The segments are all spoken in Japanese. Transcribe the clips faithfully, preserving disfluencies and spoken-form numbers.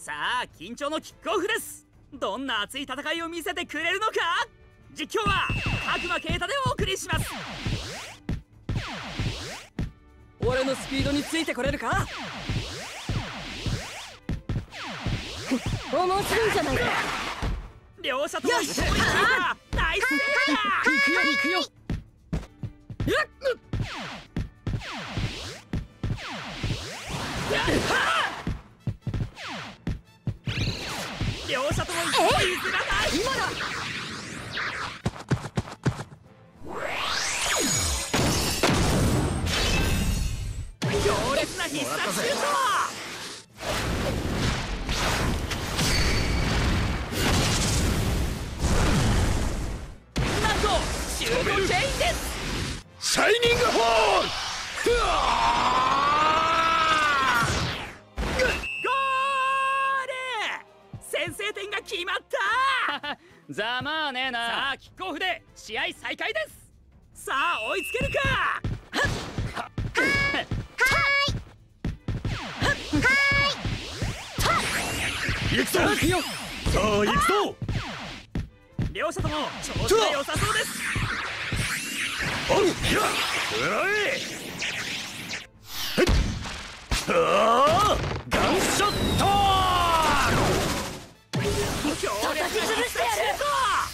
さあ緊張のキックオフです。どんな熱い戦いを見せてくれるのか。実況は角間啓太でお送りします。 俺のスピードについてこれるか。面白いじゃないか。 両者とも勝利したナイスセーブだ。 行くよ行くよ。やっ両者とも一歩譲らない。 今だ。 強烈な必殺シュート。なんとシュートチェインです。 シャイニングホール。 先制点が決まった。 ざまあねえな。 さあキックオフで試合再開です。さあ追いつけるか。 行くぞ行くよ。さあ行くぞ。 両者とも調子が良さそうです。 おう、やっ、うらえ。ああ、ガンショット。 強烈な必殺シュート。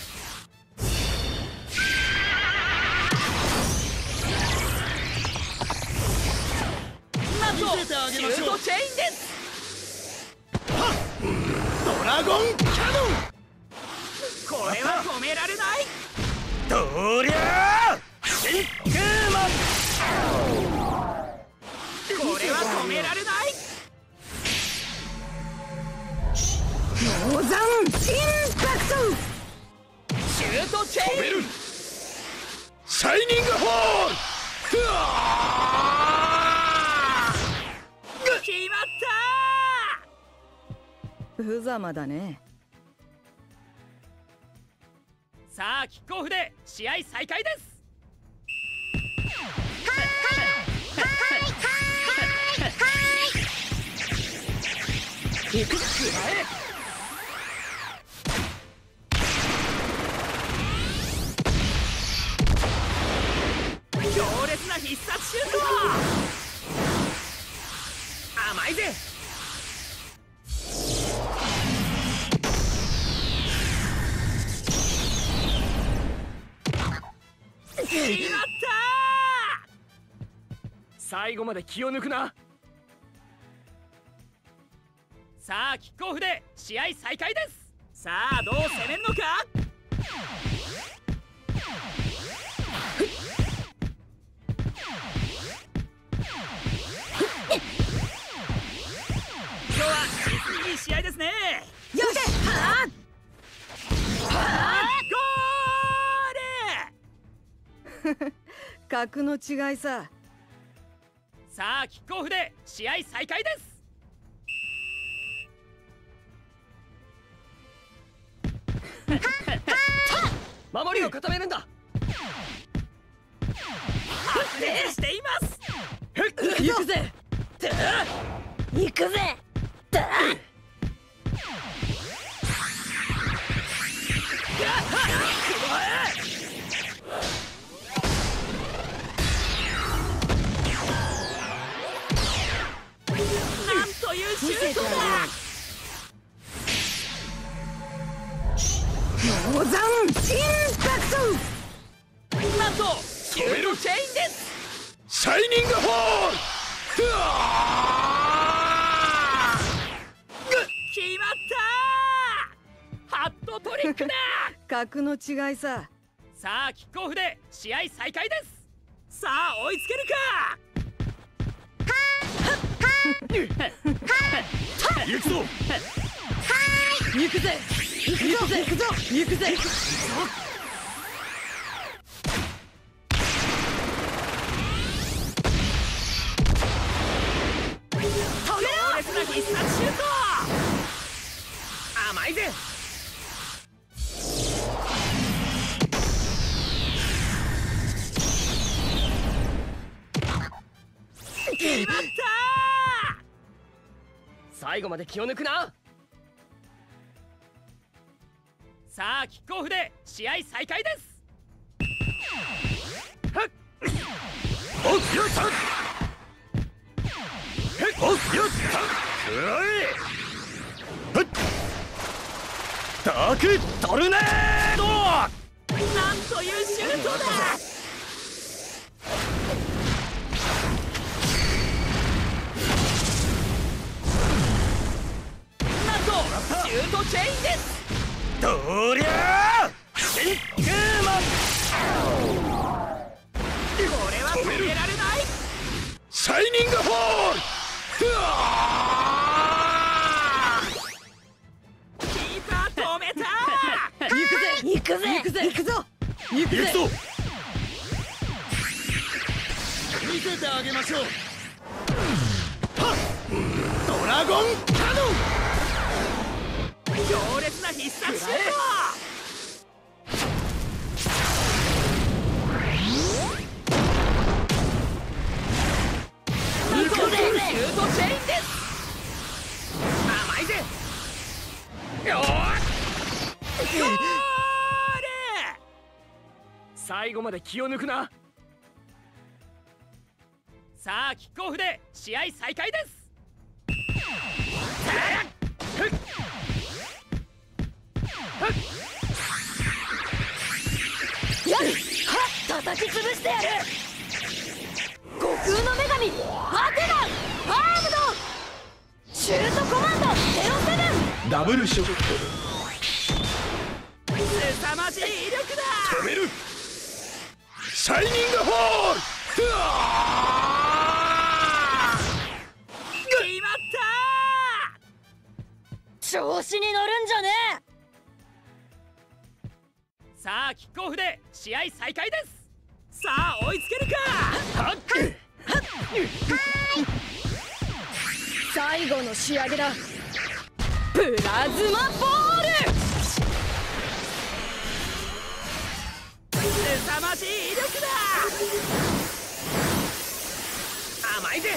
なんとシュートチェインです。 ドラゴンキャノン。 これは止められない。 どりゃーシンクーマン。 これは止められない。 ノーザンインパクト。 シュートチェイン。 シャイニングホール。 決まった。 無様だね。 さあキックオフで試合再開です。 行く。 強烈な必殺シュート。甘いぜ。決まった。 最後まで気を抜くな。 さあキックオフで試合再開です。さあどう攻めるのか。今日は実にいい試合ですね。 よし。はあ。 ゴール。 格の違いさ。 さあキックオフで試合再開です。 守りを固めるんだ。 発熱しています。 行くぜ。 行くぜ。 なんというシュートだ。 ノーザンインパクト。 なんとシュートチェインです。 シャイニングホール。 決まった。ハットトリックだ。 格の違いさ。 さあキックオフで試合再開です。さあ追いつけるか。 行くぞ。 行くぜ。行くぞ行くぞ行くぜ。 強烈な必殺シュート。甘いぜ。決まった。 最後まで気を抜くな。 さあキックオフで試合再開です。 おっよっさおっよっさくらえふっダークトルネード。 なんというシュートだ。なんとシュートチェインです。 どりゃーシンクーマン。 これは止められない。 シャイニングホール。ふわーキーパー止めた。 行くぜ行くぜ行くぜ行くぞ行くぜ。 行くぞ。 見せてあげましょう。 はっドラゴンカノン。 強烈な必殺シュート。なんとシュートチェインです。甘いぜ。よーゴール。最後まで気を抜くな。さあキックオフで試合再開です。 やっはっ叩き潰してやる。悟空の女神アテナアームドシュートコマンドゼロセブン。 ダブルショット。 凄まじい威力だ。 止める。シャイニングホール。ふわ決まった調子に乗るんじゃねえ。 さあキックオフで試合再開です。さあ追いつけるか。はっ最後の仕上げだ。プラズマボール。 凄まじい威力だ。甘いぜ。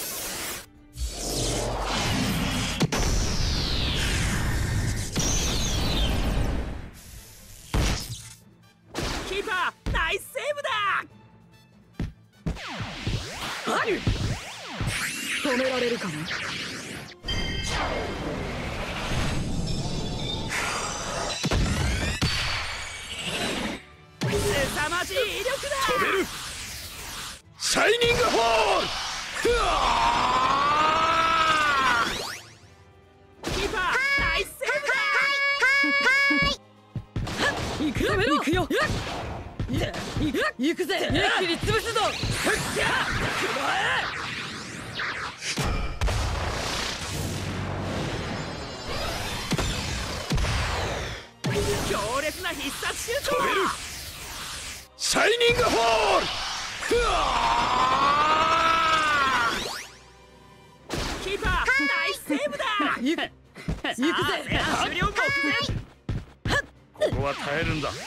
キーパーナイスセーブだ。 止められるかな。 凄まじい威力だ。 止める。シャイニングホール。ふわキーパーナイスセーブだ。 行くよ行くよ行くぜ。一気に潰すぞ。 強烈な必殺シュート。 止める。シャイニングホール。ふわキーパーナイスセーブだ。 行く行くぜ。 前半終了目前。 ここは耐えるんだ。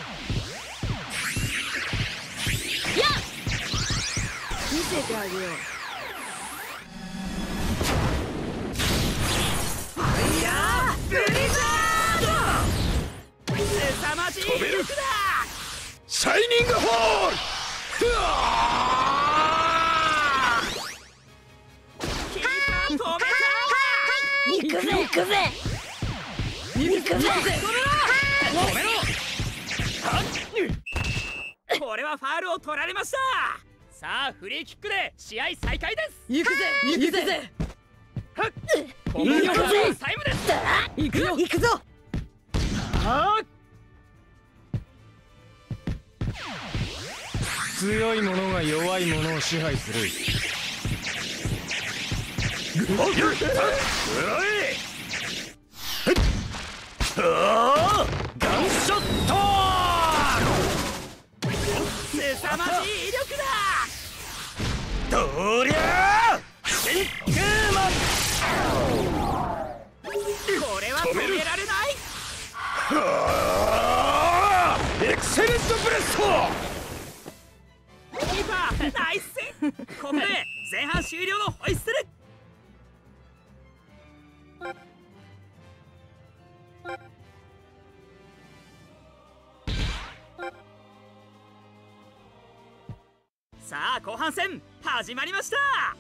やっ見せてあげよう。 ファイヤーブリザード。凄まじい威力だ。 シャイニングホール。ふわキーパー止め行くぜ行くぜ行くぜ。 た。止めろ。これはファウルを取られました。さあフリーキックで試合再開です。 行くぜ行くぜ。 ここがタイムです。 行くよ行くぞ。 強い者が弱い者を支配する。 おっよっさくらえ。あーガンショット。 凄まじい威力だ。 どりゃーシンクーマン。 これは止められない。 はーエクセレントブレスト。 キーパーナイスセーブ。ここで前半終了のホイッスル。 さあ後半戦始まりました。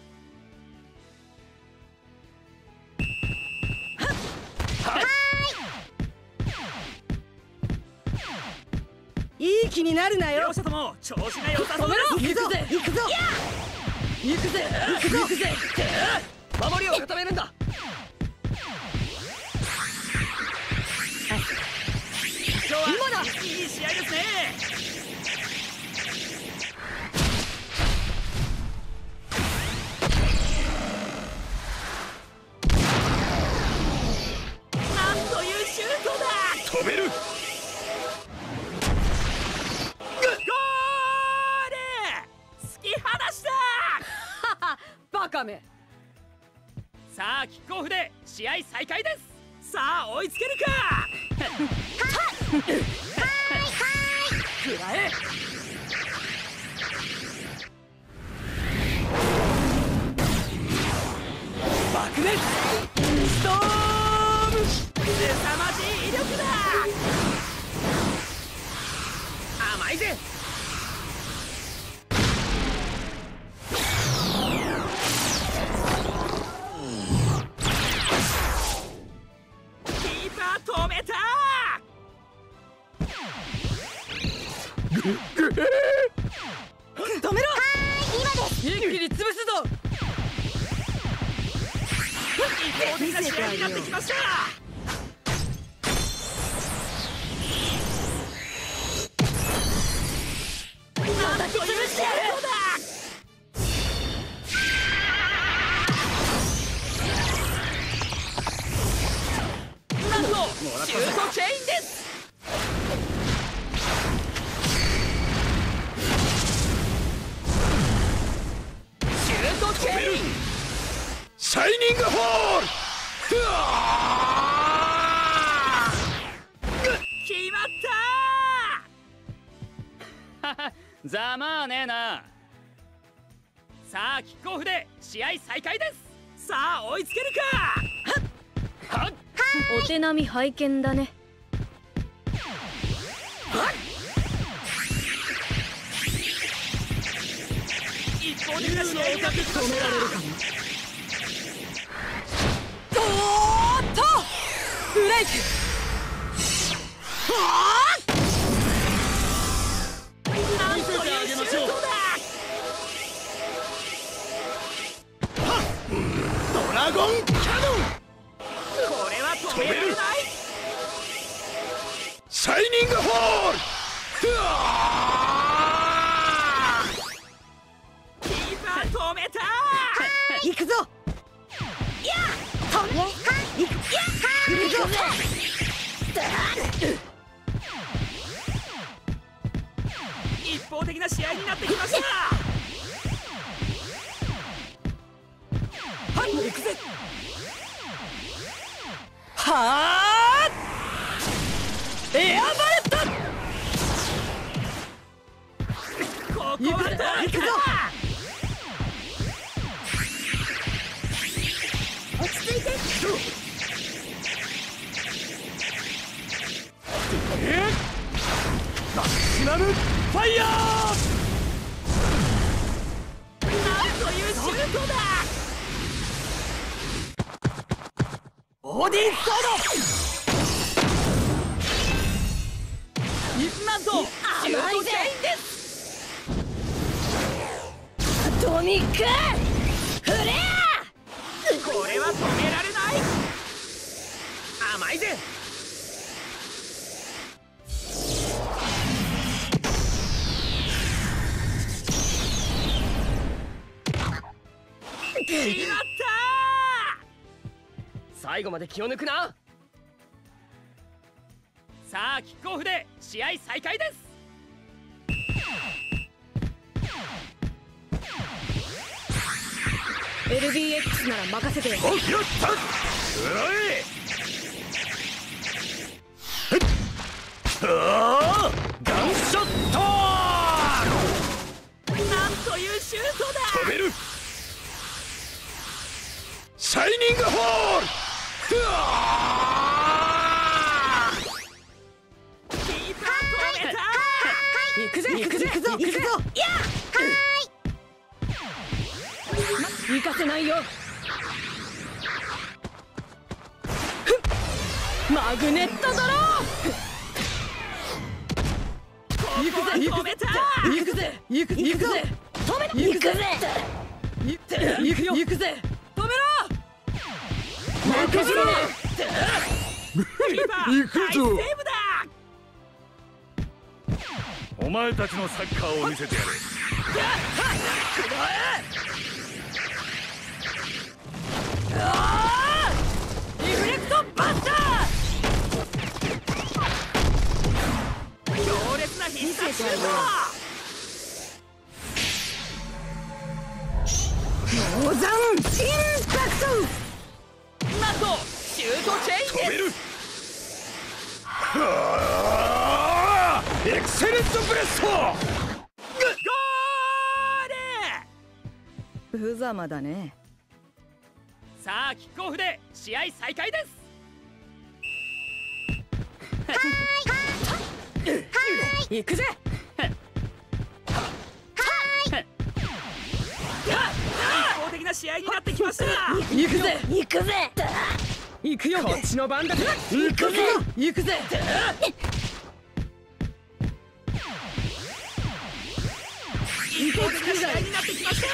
いい気になるなよ。 両者とも調子が良さそうです。 行くぞ行くぞ行くぜ行くぞ行くぜ。 守りを固めるんだ。 今日はいい試合ですね。なんというシュートだ。 止める。 バカめ。 さあキックオフで試合再開です。さあ追いつけるか。食らえ。爆熱ストーム。凄まじい威力だ。甘いぜ。止めた。 止めろ。今です。一気に潰すぞ。 一方的な試合になってきました。 叩き潰してやる。 なんとシュートチェインです。シュートチェイン。 シャイニングホール。 決まったー。ざまあねえな。さあキックオフで試合再開です。さあ追いつけるか。はっお手並み拝見だね。 一方的な試合になってきました。 止められるかも。おーっとブレイク。 なんというシュートだ。 ドラゴンキャノン。 これは止められない。 シャイニングホール。 キーパー止めた。 行くぞ。 やっ行く来るぞ。 一方的な試合になってきました。 はい、行くぜ。はーエアバレット。 ここはどうか。 行くぞ。 落ち着いて。 マキシマムファイヤー。 なんというシュートだ。 オーディンソーなんとシュートチェインです。 トミックフレア。 これは止められない。甘いぜ。決まった。 最後まで気を抜くな。 さあキックオフで試合再開です。 エルビーエックス なら任せてよ。 おきろったうおいあーガンショット。 なんというシュートだ。 止める。シャイニングホール。 キーパー止めた。 行くぜ行くぜ行くぞ行くぞ。 やっはーい。 せないよ。マグネットドロー。行くぜ行くぜ行くぜ行く行くぜ止めろ行くぜ行くよ行くぜ止めろ負けずら行くぞ。お前たちのサッカーを見せてやれ。 リフレクトバスター。 強烈な必殺シュート。 鉱山インパクト。 なんとシュートチェインです。 エクセレントブレスト。 ゴール。 無様だね。 さあキックオフで試合再開です。 行くぜ。 一方的な試合になってきました。 行くぜ行くぜ行くよ。こっちの番だ。行くぜ行くぜ。 一方的な試合になってきました。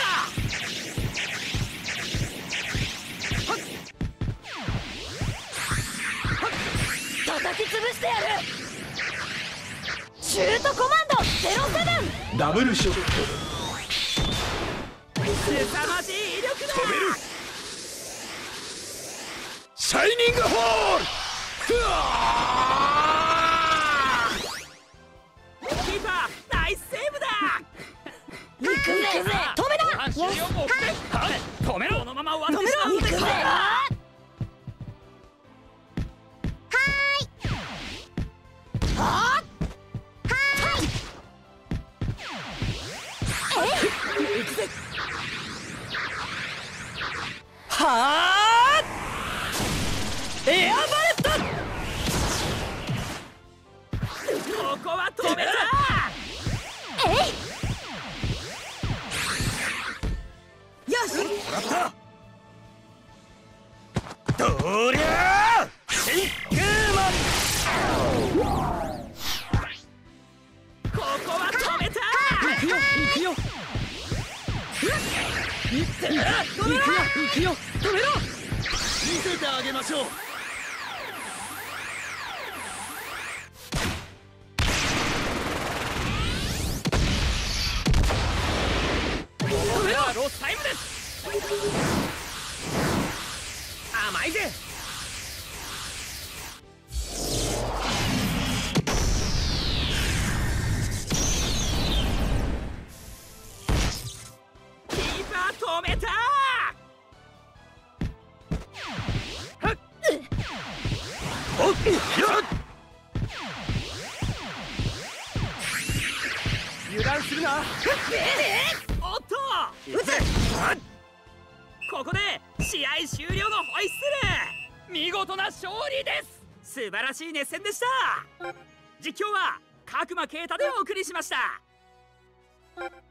叩き潰してやる。シュートコマンドゼロセブン。 ダブルショット。 凄まじい威力だ。 止める。シャイニングホール。 キーパーナイスセーブだ。 行くぜ止めな。 半終了も止めろ。このまま終わってしまう行くぜ。 はあエアバレット。 ここは止めた。 えいよしもらった。どりゃあシンクーマン。 ここは止めた。 行くよ行くよ行くよ行くよ止めろ。 見せてあげましょう。 これはロスタイムです。甘いぜ。キーパー止めた。 おっやっ。油断するな。 おっと撃て。 ここで試合終了のホイッスル。見事な勝利です。素晴らしい熱戦でした。実況は角間啓太でお送りしました。